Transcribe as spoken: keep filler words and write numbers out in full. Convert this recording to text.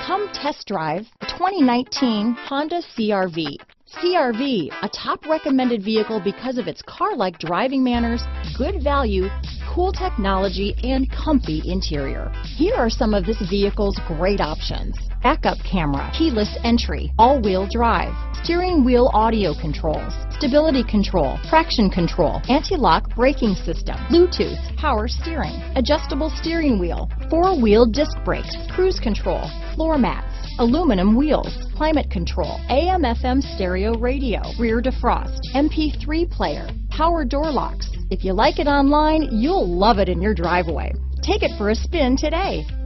Come test drive the twenty nineteen Honda C R V. C R V, a top recommended vehicle because of its car-like driving manners, good value, cool technology, and comfy interior. Here are some of this vehicle's great options: backup camera, keyless entry, all-wheel drive, steering wheel audio controls, stability control, traction control, anti-lock braking system, Bluetooth, power steering, adjustable steering wheel, four-wheel disc brakes, cruise control, floor mats, aluminum wheels, climate control, A M F M stereo radio, rear defrost, M P three player, power door locks. If you like it online, you'll love it in your driveway. Take it for a spin today.